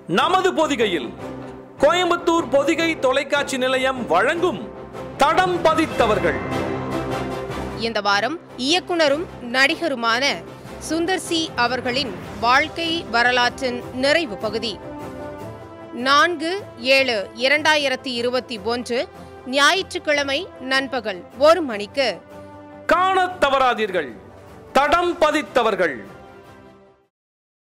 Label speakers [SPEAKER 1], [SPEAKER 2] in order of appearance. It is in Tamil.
[SPEAKER 1] நமது பொதிகையில் கோயம்புத்தூர் பொதிகை தொலைக்காட்சி நிலையம் வழங்கும் தடம் பதித்தவர்கள்.
[SPEAKER 2] இந்த வாரம் இயக்குனரும் நடிகருமான சுந்தர் சி அவர்களின் வாழ்க்கை வரலாற்றின் நிறைவு பகுதி. 4/7/2021 ஞாயிற்றுக்கிழமை நண்பகல் 1 மணிக்கு
[SPEAKER 1] காணத் தவறாதீர்கள். தடம் பதித்தவர்கள்.